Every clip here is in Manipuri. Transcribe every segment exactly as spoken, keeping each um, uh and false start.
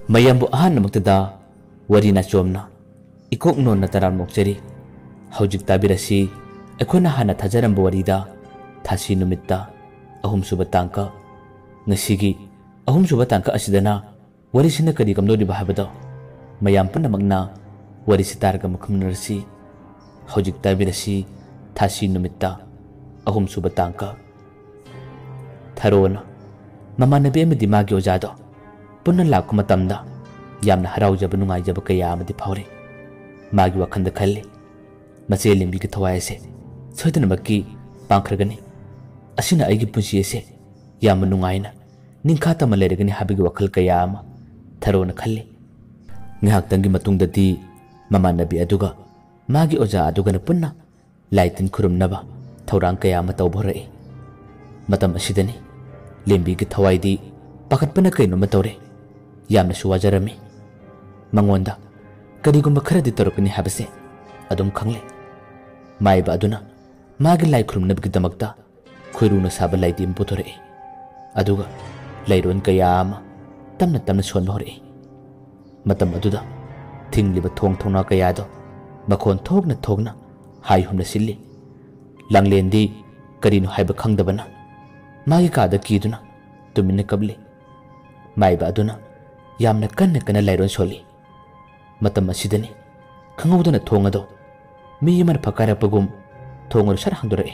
mayambu ahan namaktada wari na chomna ikok non na taram mokchari hojik tabirasi ekona hana thajaram warida thasi numitta ahum suba tangka ngasigi ahum suba tangka asidana wari sina kadi kamdodi bahabado mayam punamakna wari sitarga mukhamnarsi hojik tabirasi thasi numitta ahum suba tangka tharona mamanabi amadi magi ojado punna lakku matamda yamna haraujaba nungaijaba kaya amadi phawre magi wakhanda khalli mache limbi ki thawai ase soidana makki pangkhragani asina aigi punsi ase yamna nungaina ningkha tama leragani habigi wakhal kaya ama tharona khalli ngahak tangi matungdati mamanabi aduga magi oja aduga na punna laitin khurumnaba thawrang kaya ama tawbhorai matam asidani limbi ki thawai di pakatpana kaino matawre yamna suwajarami mangonda karigumba kharadi torokani habase adum khangle maiba aduna magi lai khurumnabgi damakta khoiruna saba laidi imputore aduga lairon kaya ama tamna tamna sonhore matam aduda thingliba thong thongna kaya do makhon thogna thogna hai humna silli langlendi karino haiba khangdabana magi kada kiduna tumine kabli maiba aduna yamna kanna kana lairon soli matam asidani khangudana thongado mi yamar phakara pagum thongor sar hangdore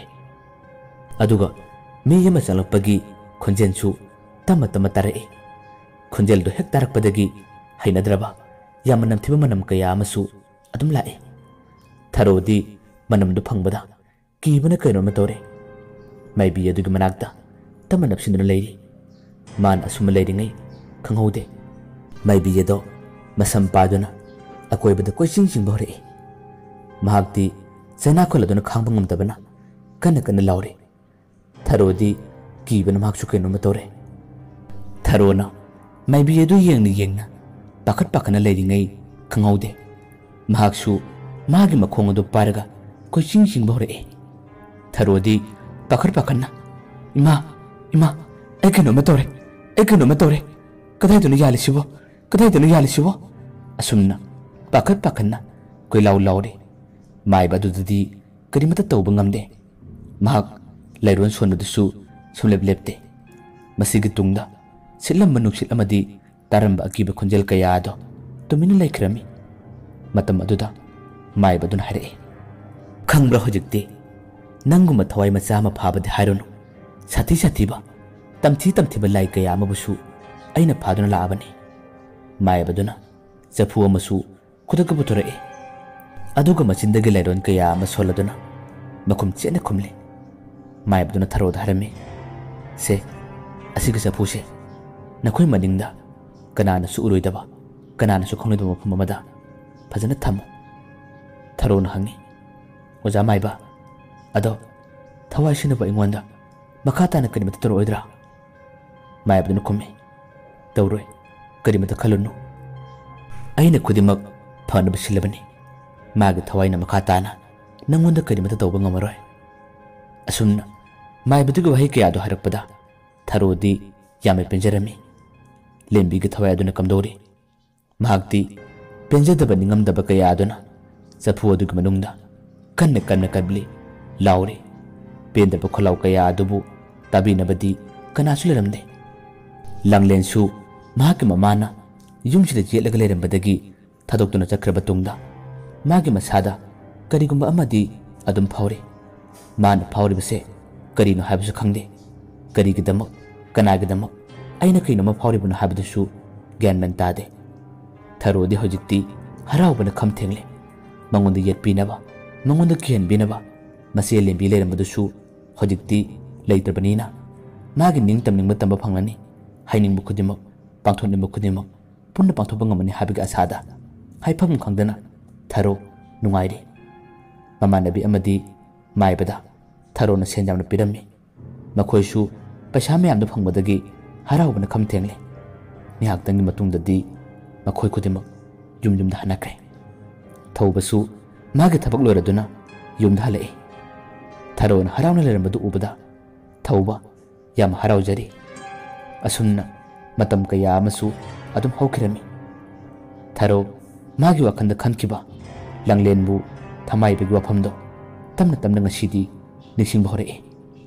aduga mi yama salapagi khunjenchu tama tama tare khunjel do hek tarak padagi hainadraba yamanam thiba manam kaya amasu adum lae tharodi manam du phangbada kibana kaino matore maibi adugi manakta tama napsinduna leiri man asuma leiringai khanghode maibi yedo masam paduna akoibada koising sing bore mahakti sena kholaduna khangba ngamtabana kana kana laure tharodi kibana mahaksu kaino matore tharona maibi yedu yengni yengna pakat pakana leiringai khanghode mahaksu magi makhong adu paraga koising sing bore tharodi pakat pakana ima ima ekeno matore ekeno matore kadai dunu yali sibo kadai dunu yali sibo asumna pakat pakanna koi lau laure mai badu dudi karimata tawba ngamde mahak lairon sondusu sumleb lepte masigi tungda silam manuk sil amadi taramba akiba khonjel kaya ado tumina laikhrami matam aduda mai badun hare khangbra hojikte nanguma thawai macha ma phabadi haironu sathi sathi ba tamthi tamthi ba lai kaya amabusu aina phaduna laabani mai baduna jafu amasu khudaka butore aduga machindagi lairon kaya ama soladuna makum chena khumle mai baduna tharo dharame se asiga jafu se nakhoi maningda kanana su uroidaba kanana su khongnidaba mafum amada phajana thamo tharo na hangi oja maiba ado thawai sinaba ingonda makata na kalimata toro oidra mai baduna khumme tawroi kalimata khalunu aina kudimak phanaba silabani magi thawaina makata na nangonda kalimata tawba ngamaroi asumna mai baduga wahi kaya do harakpada tharodi yame penjarami lembi gi thawai aduna kamdori mahakti penjadaba ningamdaba kaya aduna jafu adugi manungda kanna kanna kabli laure pendaba kholau kaya adubu tabinabadi kanasu leramde langlensu mahaki mamana yumsida jetlaga lerambadagi thadokduna chakraba tungda magi masada karigumba amadi adum phawre man phawribase karino haibsu khangde karigidamak kanagidamak aina kainoma phawribuna haibdusu gyan man tade tharodi hojikti haraubana khamthengle mangonda yetpinaba mangonda kihanbinaba mase lembi lerambadusu hojikti leitrabanina magi ningtam ningba tamba phangani hainingbu khudimak pangthonimbu khudimak punna pangthoba ngamani habiga asada haifam khangdana tharo nungairi mamanabi amadi maibada tharo na senjamna pirami makhoisu paisa mayamda phangbadagi haraubana khamthengle nihaktangi matungdadi makhoi khudimak yumyumda hanakre thaubasu magi thabak loiraduna yumda halai tharo na harauna lerambadu ubada thauba yam haraujari asumna matam kaya amasu adum hawkirami Tharo magi wakanda khankiba langlenbu thamai bagi wafamdo tamna tamna ngasidi nisingba hore.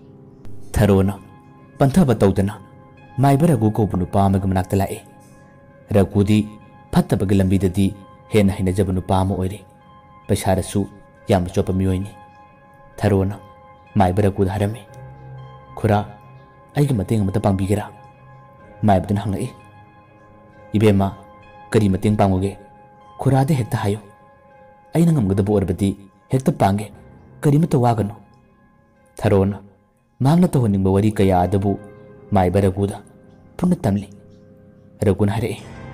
Tharo na panthaba tawdana maiba Ragu ko bunu pa amag manakta lae. Ragudi fattabagi lambidadi hena hinajaba nupa ama oire. Paisarasu yam chopa miyoini. Tharo na maiba Raguda harame. Khura aigi mateng amata pangbigira. Maiba dun hanglai. Ibema kari mateng pangoge. Khura de hekta hayo. Aina ngamgadabu orbadi hekta pange kari mata wagano. Tharo na mangna tahoningba wari kaya adabu maiba Raguda punna tamli. Raguna hare.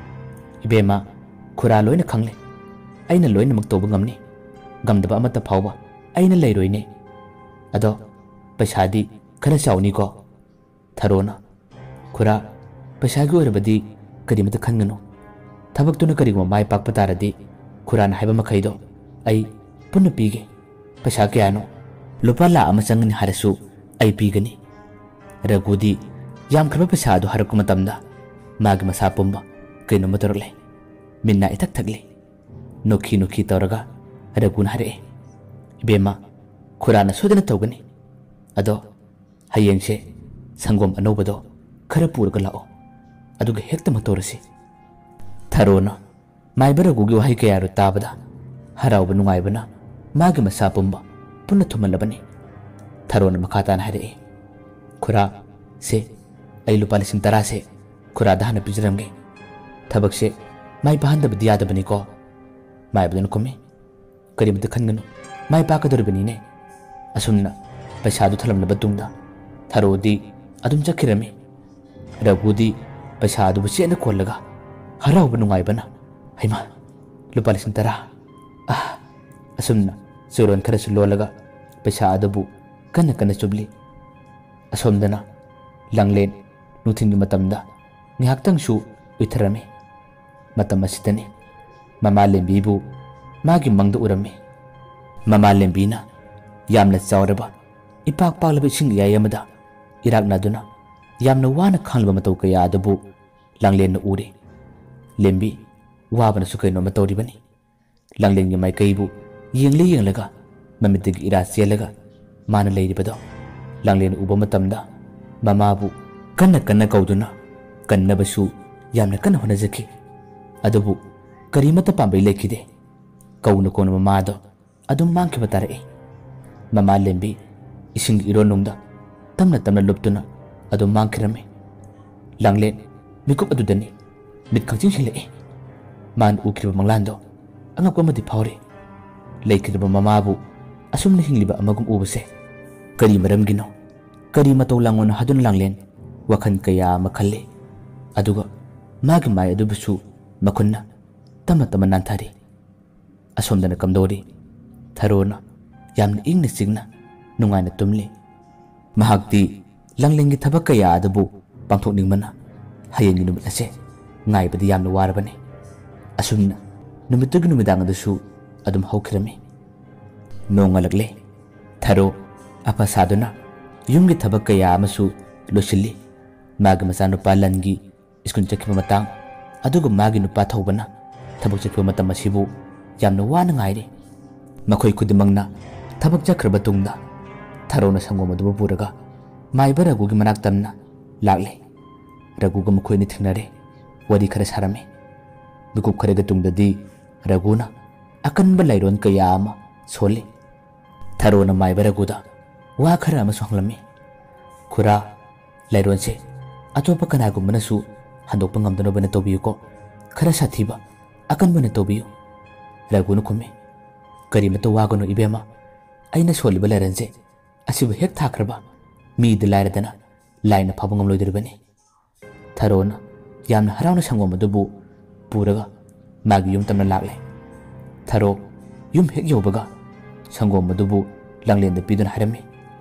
Ibema khura loina khangle. Aina loina maktoba ngamni. Gamdaba amata phawba aina leiroine. Ado paisadi khara chawni ko. Tharo na khura paisagi orbadi kari mata khangano. Thabak tuna kari mai pakpa taradi khura na haiba makhaido ai punna pige. Paisa kayano lupa la ama changani harasu ai pigani. Ragudi yam khaba paisa do harakuma tamda magi masa pumba kaino matorle minna itak thagle nokhi nokhi tawraga Raguna hare. Ibema khura na sodana tawgani ado hayengse sangom anobado khara purga lao aduga hekta matorasi. Tharo na maiba Ragugi wahi kayaru tabada harauba nungaibana magi masa pumba punna thumalabani. Tharo na makhata na hare. Khura se ai lupa lising tara se khura dahana pijaramge. Thabak se mai pahandaba diyadabani ko. Mai badana kome karimata khanganu mai pakadoribani ne. Asumna paisadu thalamlaba tungda Tharo di adum chakhirami. Ragudi paisadu buchena kollaga harauba nungaibana haima lupa lising tara ah asumna suron kharasu lolaga paisa adabu kana kana chubli. Asomdana langlen nutingi matamda ngihaktan su uitharame. Matam asitani mama lembibu magi mangda urame. Mama lembina yamna chawraba ipak paklaba ising yayamada irakna duna yamna wana khanglaba matau kaya adabu langlen na ure. Lembi wabana su kaino matawribani. Langlen gi mai kaibu yengle yenglaga mamitigi ira chelaga mana leiribado. Langlen uba matamda mamabu kanna kanna kauduna kanna basu yamna kanna honajaki. Adabu karimata pambai lekhide kauna kona mamado adum mangkiba tare. Mama lembi ising ironungda tamna tamna luptuna adum mangkirame. Langlen mikup adudani mit khangching hile man ukriba manglando angakwa madi phawre. Leikriba mamabu asumna hingliba amagum ubase kari maramgino kari matau langon hadun langlen wakhan kaya makhalle aduga magi mai adubusu makunna tama tama nanthari. Asomdana kamdori Tharo na yamna ingna singna nungaina tumli. Mahakti langlengi thabak kaya adabu pangthokningmana hayengi numit ase ngaibadi yamna warabani. Asumna numittugi numidang adusu adum hawkhirami. Nongalagle Tharo apa saduna yumgi thabak kaya amasu losilli. Magi macha nupa langi iskun chakhiba matang aduga magi nupa thawbana thabak chakhiba matam asibu yamna wana ngaire. Makhoi khudimangna thabak chakhirba tungda Tharo na sangom adubu puraga maiba Ragugi manak tamna lagle. Raguga makhoi ni thingnare wari khara sarame. Bikup kharaga tungdadi Raguna akanba lairon kaya ama sole. Tharo na maiba Raguda wa khara ama sohlami. Khura lairon se atopa kanagumana su handokpa ngamdana bana tobiyu ko khara sathiba akan bana tobiyu. Raguna khume kari mata wagano ibema aina soliba lairanse asibu hek thakraba mi de lairadana laina phabangam loidiribani. Tharo na yamna harawna sangom adubu puraga magi yum tamna lagle. Tharo yum hek yobaga sangom adubu langlen da piduna harame.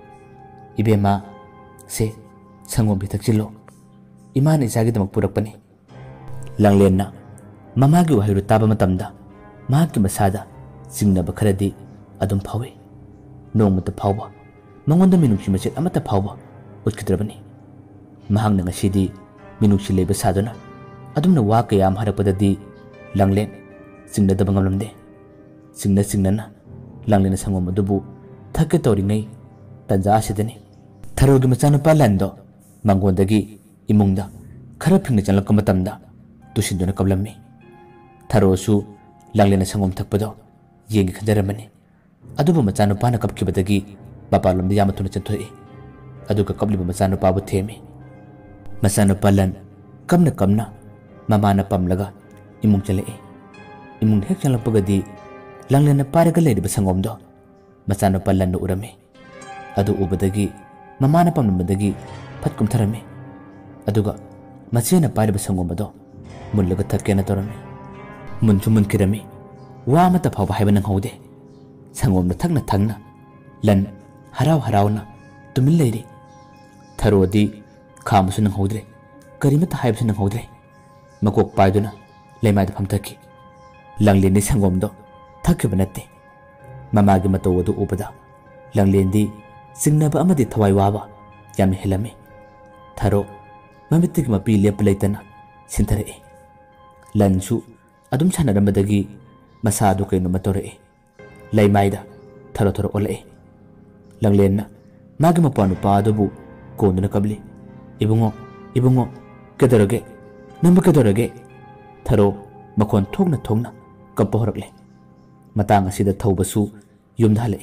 Ibema se sangom bi thakchilo imana isagi damak purakpani. Langlen na mamagi wahiru taba matamda mahaki masada singnaba kharadi adum phawe. Nongmata phawba mangonda minungsi machet amata phawba utkidrabani. Mahangna ngasidi minungsi leiba saduna adumna wa kayam harakpadadi langlen singna dabang amlamde singna singnana langlena sangom adubu thake toringai tanja asidani tharogi machana palando mangondagi imungda khara phingna chalak matamda tusinduna kablammi tharosu langlena sangom thakpado yengi khanjaramani adubu machana pana kapkibadagi bapalamda yamatuna chanthoi aduga kabliba machana pabu themi machana palan kamna kamna mamana pamlaga imung chale imung hek chalapagadi langlena paraga leidiba sangomdo machana palan no urame adu ubadagi mamana pamnamdagi phatkum tharame aduga machena pariba sangomdo mullaga thakena torame munchu munkirame wa mata phawba haiba nang haude sangomna thakna thangna lan haraw harawna tumin leiri tharodi khamusu nang haudre karimata haibsu nang haudre makok paiduna leimai da phamthaki langleni sangomdo thakkiba natte mamagi matawadu ubada langlendi singnaba amadi thawai waba yam helame tharo mamitik mapi lep leitana sinthare lansu adum sanaramadagi masadu kaino matore leimaida tharo tharo ole langlenna magi mapanu padubu konduna kabli ibungo ibungo kedorage namba kedorage tharo makon thokna thokna kappa horakle matang asida thaubasu yumda hale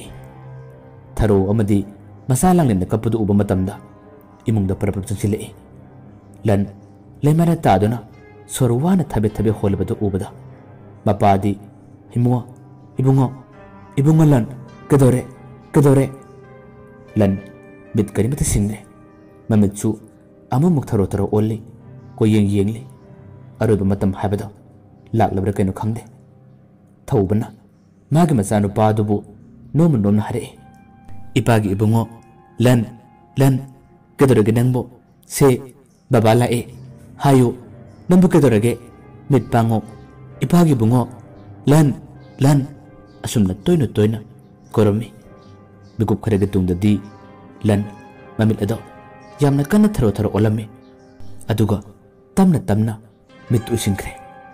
tharo amadi masa langlenna kappudu uba matamda imungda parapap changsile lan lemara taduna sorwana thabe thabe holbada ubada mapadi himuwa ibungo ibungo lan kedore kedore lan bit karimata singre mamitsu amu muktaro taro olli ko yeng yengli aruba matam habada laklabra kaino khangde thawbana magi machanu padubu nomu nom hare ipagi ibungo lan lan kedorage nangbo se baba lae hayo nambu kedorage mit pango ipagi bungo lan lan asumna toina toina koromi bikup kharage tungdadi lan mamit ado yamna kana tharo tharo olame aduga tamna tamna mit usingkre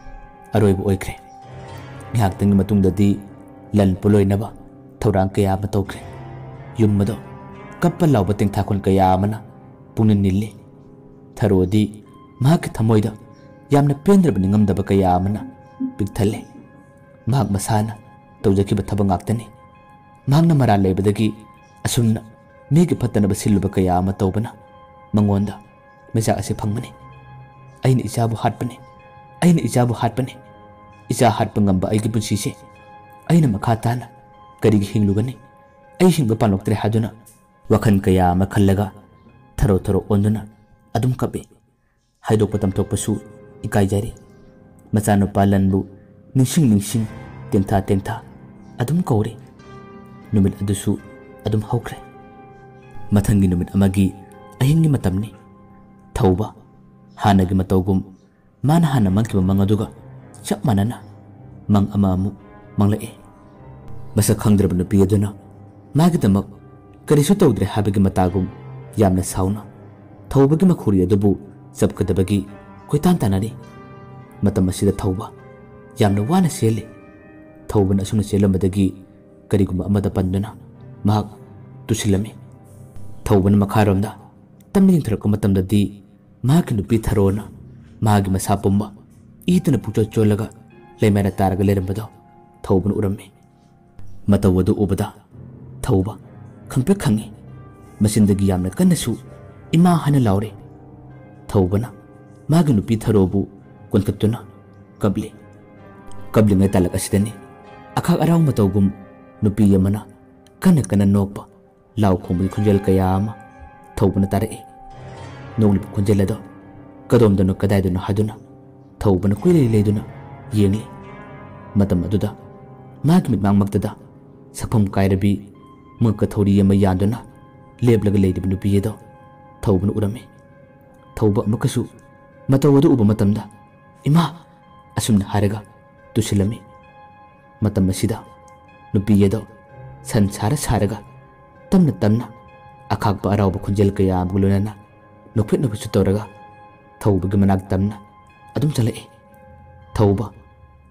aroibu oikre nghaktang matungdadi lan puloinaba thorang kaya matokre yummado kappa lawba tengthakon kaya amana pungnin nilli tharodi mahak thamoida yamna pendrabani ngamdaba kaya amana bigthalle mahak masana tawjakiba thaba ngaktani mahakna mara leibadagi asumna migi phatanaba silluba kaya ama tawbana mangonda meja ase phangmani aina ichabu hatpani aina ichabu hatpani icha hatpa ngamba aigi punsi se aina makha tana karigi hinglugani ai hingba panoktre haduna wakhan kaya ama khallaga tharo tharo onduna adum kabe haidok patam tokpasu ikai jari machano palanbu ningsing ningsing tengtha tengtha adum kaure numit adusu adum haukre mathangi numit amagi ahingi matamni thauba hanagi matawgum mana hana mangkiba mangaduga chap manana mang amamu manglae masa khangdrab nupi aduna magidamak karisu tawdre habagi matagum yamna sauna thawbagi makhuri adubu sabkadabagi koitan tanani matam asida thawba yamna wana sele thawbana asuna selambadagi kariguma amada panduna mahak tusilami thawbana makharomda tamni thrakko matamdadi mahak nupi tharona mahagi masapumba itana pucho cholaga leimana taraga lerambado thawbana urame matawadu ubada thawba khangpe khangi masindagi yamna kanasu ima hana laure thawbana magi nupi tharobu konkatuna kabli kabli ngai talak asidani akhak araw matawgum nupi yamana kana kana nokpa law khombi khunjal kaya ama thawbana tarae nongli khunjal ado kadomdano kadaidano haduna thawbana kuile leiduna yengli matam aduda magi mitmang magtada sapham kairabi mukka thori yama yanduna leblaga leidib nupi edo thawbana urame thawba makasu matawadu uba matamda ima asumna haraga tusilami matam asida nupi edo sansara saraga tamna tamna akhakba arawba khunjel kaya amgulunana nokphet nokphet toraga thawbagi manak tamna adum chalae thawba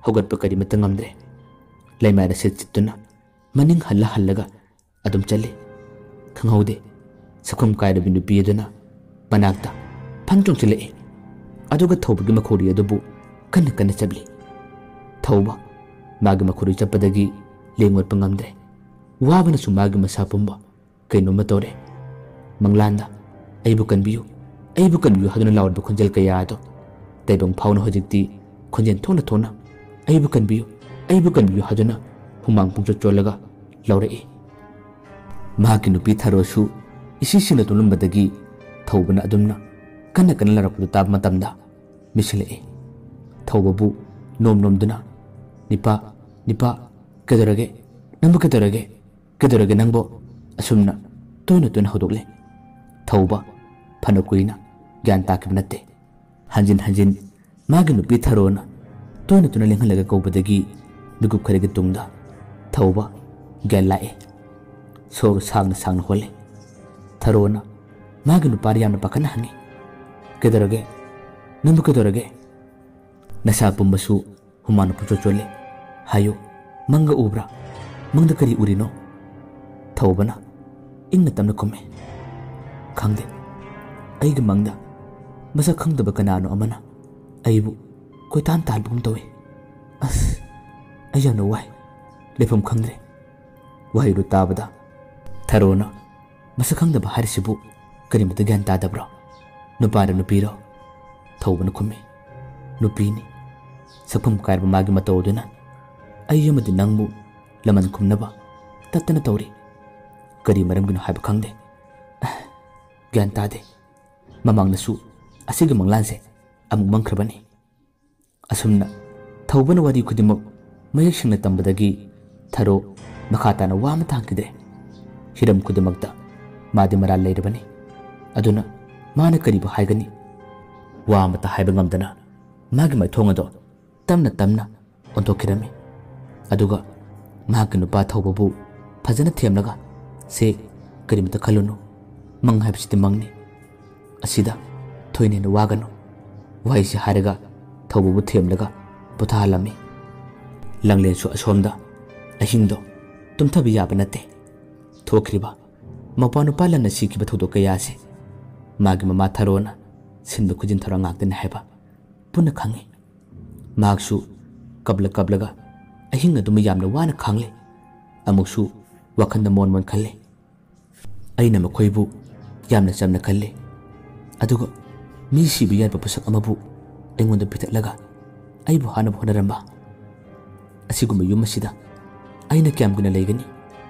ꯍꯧꯒꯠꯄ ꯀꯔꯤꯃꯠꯇ ꯉꯝꯗ꯭ꯔꯦ ꯂꯩꯃꯥꯏꯗ ꯁꯤꯠ ꯆꯤꯠꯇꯨꯅ ꯃꯅꯤꯡ ꯍꯜꯂ ꯍꯜꯂꯒ ꯑꯗꯨꯝ ꯆꯠꯂꯤ ꯈꯪꯍꯧꯗꯦ ꯁꯛꯐꯝ ꯀꯥꯏꯔꯕꯤ ꯅꯨꯄꯤ ꯑꯗꯨꯅ ꯃꯅꯥꯛꯇ ꯐꯟ ꯆꯣꯡꯁꯤꯜꯂꯛꯏ ꯑꯗꯨꯒ ꯊꯧꯕꯒꯤ ꯃꯈꯣꯔꯤ ꯑꯗꯨꯕꯨ ꯀꯟꯅ ꯀꯟꯅ ꯆꯞꯂꯤ ꯊꯧꯕ ꯃꯥꯒꯤ ꯃꯈꯣꯔꯤ ꯆꯠꯄꯗꯒꯤ ꯂꯦꯡ-ꯑꯣꯠꯄ ꯉꯝꯗ꯭ꯔꯦ ꯋꯥꯕꯅꯁꯨ ꯃꯥꯒꯤ ꯃꯁꯥ ꯄꯨꯝꯕ ꯀꯩꯅꯣꯝꯃ ꯇꯧꯔꯦ ꯃꯪꯂꯥꯟꯗ ꯑꯩꯕꯨ ꯀꯟꯕꯤꯌꯨ ꯑꯩꯕꯨ ꯀꯟꯕꯤꯌꯨ ꯍꯥꯏꯗꯨꯅ ꯂꯥꯎꯔꯤꯕ ꯈꯣꯟꯖꯦꯜ ꯀꯌꯥ ꯑꯗꯣ ꯇꯩꯕꯪ ꯐꯥꯎꯅ ꯍꯧꯖꯤꯛꯇꯤ ꯈꯣꯟꯖꯦꯜ ꯊꯣꯛꯅ ꯊꯣꯛꯅ ꯑꯩꯕꯨ ꯀꯟꯕꯤꯌꯨ ꯑꯩꯕꯨ ꯀꯟꯕꯤꯌꯨ ꯍꯥꯏꯗꯨꯅ ꯍꯨꯃꯥꯡ ꯄꯨꯡꯆꯣꯠ ꯆꯣꯠꯂꯒ ꯂꯧꯔꯛꯏ ꯃꯍꯥꯛꯀꯤ ꯅꯨꯄꯤ ꯊꯥꯔꯣꯁꯨ ꯏꯁꯤꯡꯁꯤꯡꯅ ꯇꯨꯝꯂꯝꯕꯗꯒꯤ ꯊꯧꯕꯅ ꯑꯗꯨꯝꯅ ꯀꯟꯅ ꯀꯟꯅ ꯂꯥꯎꯔꯛꯄꯗꯨ ꯇꯥꯕ ꯃꯇꯝꯗ ꯃꯤꯠꯁꯤꯜꯂꯛꯏ ꯊꯧꯕꯕꯨ ꯅꯣꯝ ꯅꯣꯝꯗꯨꯅ ꯅꯤꯄꯥ ꯅꯤꯄꯥ ꯀꯩꯗꯧꯔꯒꯦ ꯅꯪꯕꯨ ꯀꯩꯗꯧꯔꯒꯦ ꯀꯩꯗꯧꯔꯒꯦ ꯅꯪꯕꯨ ꯑꯁꯨꯝꯅ ꯇꯣꯏꯅ ꯇꯣꯏꯅ ꯍꯧꯗꯣꯛꯂꯦ ꯊꯧꯕ ꯐꯅ ꯀꯨꯏꯅ ꯒ꯭ꯌꯥꯟ ꯇꯥꯈꯤꯕ ꯅꯠꯇꯦ ꯍꯟꯖꯤꯟ ꯍꯟꯖꯤꯟ ꯃꯥꯒꯤ ꯅꯨꯄꯤ ꯊꯥꯔꯣꯅ ꯇꯣꯏꯅ ꯇꯣꯏꯅ ꯂꯦꯡꯍꯜꯂꯒ ꯀꯧꯕꯗꯒꯤ ꯃꯤꯀꯨꯞ ꯈꯔꯒꯤ ꯇꯨꯡꯗ ꯊꯧꯕ ꯒ꯭ꯌꯥꯟ ꯂꯥꯛꯏ ꯁꯣꯔ ꯁꯥꯡꯅ ꯁꯥꯡꯅ ꯍꯣꯜꯂꯤ ꯊꯥꯔꯣꯅ ꯃꯥꯒꯤ ꯅꯨꯄꯥꯗ ꯌꯥꯝꯅ ꯄꯥꯈꯠꯅ ꯍꯪꯉꯤ ꯀꯩꯗꯧꯔꯒꯦ ꯅꯪꯕꯨ ꯀꯩꯗꯧꯔꯒꯦ ꯅꯁꯥ ꯄꯨꯝꯕꯁꯨ ꯍꯨꯃꯥꯡꯅ ꯄꯨꯡꯆꯣꯠ ꯆꯣꯠꯂꯤ ꯍꯥꯏꯌꯨ ꯃꯪꯒ ꯎꯕ꯭ꯔꯥ ꯃꯪꯗ ꯀꯔꯤ ꯎꯔꯤꯅꯣ ꯊꯧꯕꯅ ꯏꯪꯅ ꯇꯞꯅ ꯈꯨꯝꯃꯤ ꯈꯪꯗꯦ ꯑꯩꯒꯤ ꯃꯪꯗ ꯃꯁꯛ ꯈꯪꯗꯕ ꯀꯅꯥꯅꯣ ꯑꯃꯅ ꯑꯩꯕꯨ ꯀꯣꯏꯇꯥꯟ ꯇꯥꯟꯕꯒꯨꯝ ꯇꯧꯏ ꯑꯁ ꯑꯩ ꯌꯥꯝꯅ ꯋꯥꯏ ꯂꯩꯐꯝ ꯈꯪꯗ꯭ꯔꯦ ꯋꯥꯍꯩꯗꯨ ꯇꯥꯕꯗ ꯊꯥꯔꯣꯅ ꯃꯁꯛ ꯈꯪꯗꯕ ꯍꯥꯏꯔꯤꯁꯤꯕꯨ ꯀꯔꯤꯃꯠꯇ ꯒ꯭ꯌꯥꯟ ꯇꯥꯗꯕ꯭ꯔꯣ ꯅꯨꯄꯥꯔ ꯅꯨꯄꯤꯔꯣ ꯊꯧꯕꯅ ꯈꯨꯝꯃꯤ ꯅꯨꯄꯤꯅꯤ ꯁꯛꯐꯝ ꯀꯥꯏꯔꯕ ꯃꯥꯒꯤ ꯃꯇꯧ ꯑꯗꯨꯅ ꯑꯩ ꯑꯃꯗꯤ ꯅꯪꯕꯨ ꯂꯃꯟ ꯈꯨꯝꯅꯕ ꯇꯠꯇꯅ ꯇꯧꯔꯤ ꯀꯔꯤ ꯃꯔꯝꯒꯤꯅꯣ ꯍꯥꯏꯕ ꯈꯪꯗꯦ ꯒ꯭ꯌꯥꯟ ꯇꯥꯗꯦ ꯃꯃꯥꯡꯗꯁꯨ ꯑꯁꯤꯒꯤ ꯃꯪꯂꯥꯟꯁꯦ ꯑꯃꯨꯛ ꯃꯪꯈ꯭ꯔꯕꯅꯤ ꯑꯁꯨꯝꯅ ꯊꯧꯕꯅ ꯋꯥꯔꯤ ꯈꯨꯗꯤꯡꯃꯛ ꯃꯌꯦꯛ ꯁꯦꯡꯅ ꯇꯝꯕꯗꯒꯤ ꯊꯥꯔꯣ ꯃꯈꯥ ꯇꯥꯅ ꯋꯥ ꯑꯃ ꯍꯪꯈꯤꯗ꯭ꯔꯦ ꯍꯤꯔꯝ ꯈꯨꯗꯤꯡꯃꯛꯇ ꯃꯥꯗꯤ ꯃꯔꯥꯜ ꯂꯩꯔꯕꯅꯤ ꯑꯗꯨꯅ ꯃꯥꯅ ꯀꯔꯤꯕꯨ ꯍꯥꯏꯒꯅꯤ ꯋꯥ ꯑꯃꯠꯇ ꯍꯥꯏꯕ ꯉꯝꯗꯅ ꯃꯥꯒꯤ ꯃꯥꯏꯊꯣꯡ ꯑꯗꯣ ꯇꯞꯅ ꯇꯞꯅ ꯑꯣꯟꯊꯣꯛꯈꯤꯔꯝꯃꯤ ꯑꯗꯨꯒ ꯃꯍꯥꯛꯀꯤ ꯅꯨꯄꯥ ꯊꯧꯕꯕꯨ ꯐꯖꯅ ꯊꯦꯝꯂꯒ ꯁꯦ ꯀꯔꯤꯃꯠꯇ ꯈꯜꯂꯨꯅꯨ ꯃꯪ ꯍꯥꯏꯕꯁꯤꯗꯤ ꯃꯪꯅꯤ ꯑꯁꯤꯗ ꯊꯣꯏꯅ ꯍꯦꯟꯅ ꯋꯥꯒꯅꯨ ꯋꯥꯍꯩꯁꯤ ꯍꯥꯏꯔꯒ ꯊꯧꯕꯕꯨ ꯊꯦꯝꯂꯒ ꯄꯣꯊꯥꯍꯜꯂꯝꯃꯤ ꯂꯥꯡꯂꯦꯟꯁꯨ ꯑꯁꯣꯝꯗ ꯑꯍꯤꯡꯗꯣ ꯇꯨꯝꯊꯕ ꯌꯥꯕ ꯅꯠꯇꯦ ꯊꯣꯛꯈ꯭ꯔꯤꯕ ꯃꯄꯥ ꯅꯨꯄꯥ ꯂꯟꯅ ꯁꯤꯈꯤꯕ ꯊꯧꯗꯣꯛ ꯀꯌꯥꯁꯦ ꯃꯥꯒꯤ ꯃꯃꯥ ꯊꯥꯔꯣꯅ ꯁꯤꯟꯕ ꯈꯨꯖꯤꯟ ꯊꯧꯔꯥꯡ ꯉꯥꯛꯇꯅꯤ ꯍꯥꯏꯕ ꯄꯨꯟꯅ ꯈꯪꯉꯤ ꯃꯍꯥꯛꯁꯨ ꯀꯞꯂ ꯀꯞꯂꯒ ꯑꯍꯤꯡ ꯑꯗꯨꯃ ꯌꯥꯝꯅ ꯋꯥꯅ ꯈꯥꯡꯂꯦ ꯑꯃꯨꯛꯁꯨ ꯋꯥꯈꯟꯗ ꯃꯣꯟ ꯃꯣꯟ ꯈꯜꯂꯤ ꯑꯩꯅ ꯃꯈꯣꯏꯕꯨ ꯌꯥꯝꯅ ꯆꯝꯅ ꯈꯜꯂꯤ ꯑꯗꯨꯒ ꯃꯤ ꯁꯤꯕ ꯌꯥꯕ ꯄꯣꯠꯁꯛ ꯑꯃꯕꯨ ꯑꯩꯉꯣꯟꯗ ꯄꯤꯊꯠꯂꯒ ꯑꯩꯕꯨ ꯍꯥꯟꯅꯕ ꯍꯣꯠꯅꯔꯝꯕ ꯑꯁꯤꯒꯨꯝꯕ ꯌꯨꯝ ꯑꯁꯤꯗ ꯑꯩꯅ ꯀꯌꯥꯝ ꯀꯨꯏꯅ ꯂꯩꯒꯅꯤ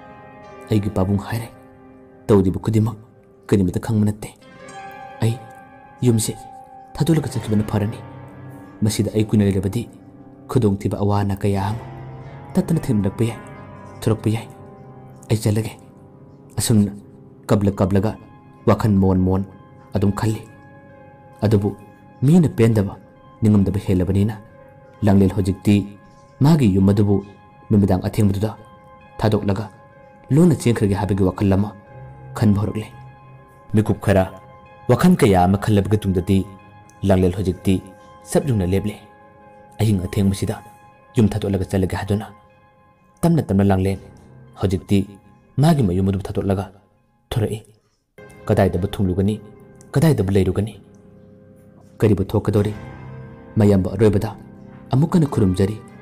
ꯑꯩꯒꯤ ꯄꯥꯕꯨꯡ ꯍꯥꯏꯔꯦ ꯇꯧꯔꯤꯕ ꯈꯨꯗꯤꯡꯃꯛ ꯀꯔꯤꯃꯠꯇ ꯈꯪꯕ ꯅꯠꯇꯦ ꯑꯩ ꯌꯨꯝꯁꯦ ꯊꯥꯗꯣꯛꯂꯒ ꯆꯠꯈꯤꯕꯅ ꯐꯔꯅꯤ ꯃꯁꯤꯗ ꯑꯩ ꯀꯨꯏꯅ ꯂꯩꯔꯕꯗꯤ ꯈꯨꯗꯣꯡꯊꯤꯕ ꯑꯋꯥ ꯑꯅꯥ ꯀꯌꯥ ꯑꯃ ꯇꯠꯇꯅ ꯊꯦꯡꯅꯔꯛꯄ ꯌꯥꯏ ꯊꯣꯔꯛꯄ ꯌꯥꯏ ꯑꯩ ꯆꯠꯂꯒꯦ ꯑꯁꯨꯝꯅ ꯀꯞꯂ ꯀꯞꯂꯒ ꯋꯥꯈꯜ ꯃꯣꯟ ꯃꯣꯟ ꯑꯗꯨꯝ ꯈꯜꯂꯤ ꯑꯗꯨꯕꯨ ꯃꯤꯅ ꯄꯦꯟꯗꯕ ꯅꯤꯡꯉꯝꯗꯕ ꯍꯦꯜꯂꯕꯅꯤꯅ ꯂꯥꯡꯂꯦꯟ ꯍꯧꯖꯤꯛꯇꯤ ꯃꯥꯒꯤ ꯌꯨꯝ ꯑꯗꯨꯕꯨ ꯅꯨꯃꯤꯗꯥꯡ ꯑꯊꯦꯡꯕꯗꯨꯗ ꯊꯥꯗꯣꯛꯂꯒ ꯂꯣꯟꯅ ꯆꯦꯟꯈ꯭ꯔꯒꯦ ꯍꯥꯏꯕꯒꯤ ꯋꯥꯈꯜ ꯑꯃ ꯈꯟꯕ ꯍꯧꯔꯛꯂꯦ ꯃꯤꯀꯨꯞ ꯈꯔ ꯋꯥꯈꯜ ꯀꯌꯥ ꯑꯃ ꯈꯜꯂꯕꯒꯤ ꯇꯨꯡꯗꯗꯤ ꯂꯥꯡꯂꯦꯟ ꯍꯧꯖꯤꯛꯇꯤ ꯆꯞ ꯌꯨꯡꯅ ꯂꯦꯞꯂꯦ ꯑꯍꯤꯡ ꯑꯊꯦꯡꯕꯁꯤꯗ ꯌꯨꯝ ꯊꯥꯗꯣꯛꯂꯒ ꯆꯠꯂꯒꯦ ꯍꯥꯏꯗꯨꯅ ꯇꯞꯅ ꯇꯞꯅ ꯂꯥꯡꯂꯦꯟ ꯍꯧꯖꯤꯛꯇꯤ ꯃꯥꯒꯤ ꯃꯌꯨꯝ ꯑꯗꯨꯕꯨ ꯊꯥꯗꯣꯛꯂꯒ ꯊꯣꯔꯛꯏ ꯀꯗꯥꯏꯗꯕꯨ ꯊꯨꯡꯂꯨꯒꯅꯤ ꯀꯗꯥꯏꯗꯕꯨ ꯂꯩꯔꯨꯒꯅꯤ ꯀꯔꯤꯕꯨ ꯊꯣꯛꯀꯗꯧꯔꯤ ꯃꯌꯥꯝꯕ ꯑꯔꯣꯏꯕꯗ ꯑꯃꯨꯛ ꯍꯟꯅ ꯈꯨꯔꯨꯝꯖꯔꯤ